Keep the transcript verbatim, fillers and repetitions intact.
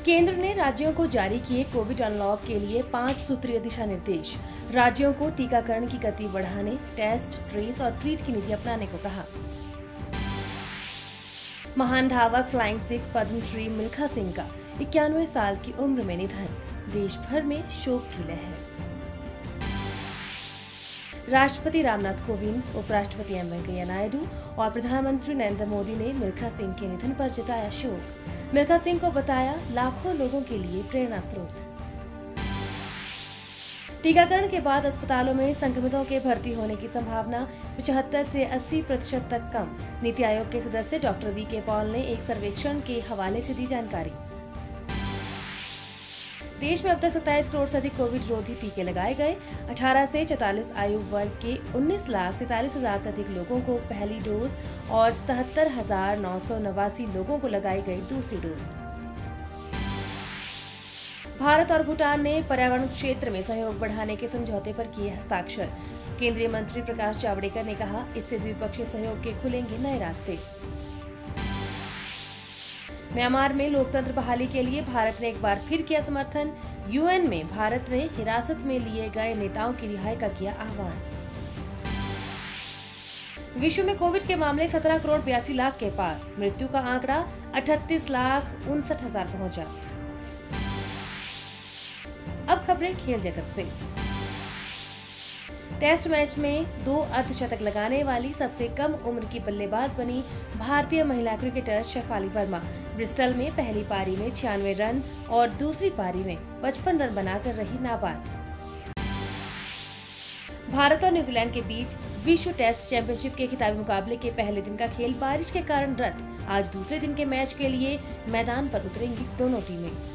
केंद्र ने राज्यों को जारी किए कोविड अनलॉक के लिए पांच सूत्रीय दिशा निर्देश। राज्यों को टीकाकरण की गति बढ़ाने, टेस्ट, ट्रेस और ट्रीट की नीति अपनाने को कहा। महान धावक फ्लाइंग सिख पद्मश्री मिल्खा सिंह का इक्यानवे साल की उम्र में निधन, देश भर में शोक की लहर। राष्ट्रपति रामनाथ कोविंद, उपराष्ट्रपति एम वेंकैया नायडू और प्रधानमंत्री नरेंद्र मोदी ने मिल्खा सिंह के निधन पर जताया शोक। मिल्खा सिंह को बताया लाखों लोगों के लिए प्रेरणा स्रोत। टीकाकरण के बाद अस्पतालों में संक्रमितों के भर्ती होने की संभावना पचहत्तर से अस्सी प्रतिशत तक कम। नीति आयोग के सदस्य डॉक्टर वी के पॉल ने एक सर्वेक्षण के हवाले से दी जानकारी। देश में अब तक सत्ताईस करोड़ से अधिक कोविड रोधी टीके लगाए गए। अठारह से चौवालीस आयु वर्ग के उन्नीस लाख तैतालीस हजार से अधिक लोगों को पहली डोज और सतहत्तर हजार नौ सौ नवासी लोगों को लगाई गई दूसरी डोज। भारत और भूटान ने पर्यावरण क्षेत्र में सहयोग बढ़ाने के समझौते पर किए हस्ताक्षर। केंद्रीय मंत्री प्रकाश जावड़ेकर ने कहा, इससे द्विपक्षीय सहयोग के खुलेंगे नए रास्ते। म्यांमार में लोकतंत्र बहाली के लिए भारत ने एक बार फिर किया समर्थन। यूएन में भारत ने हिरासत में लिए गए नेताओं की रिहाई का किया आह्वान। विश्व में कोविड के मामले सत्रह करोड़ बयासी लाख के पार। मृत्यु का आंकड़ा अठतीस लाख उनसठ हजार पहुंचा। अब खबरें खेल जगत से। टेस्ट मैच में दो अर्धशतक लगाने वाली सबसे कम उम्र की बल्लेबाज बनी भारतीय महिला क्रिकेटर शेफाली वर्मा। ब्रिस्टल में पहली पारी में छियानवे रन और दूसरी पारी में पचपन रन बनाकर रही नाबाद। भारत और न्यूजीलैंड के बीच विश्व टेस्ट चैंपियनशिप के खिताबी मुकाबले के पहले दिन का खेल बारिश के कारण रद्द। आज दूसरे दिन के मैच के लिए मैदान पर उतरेंगी दोनों टीमें।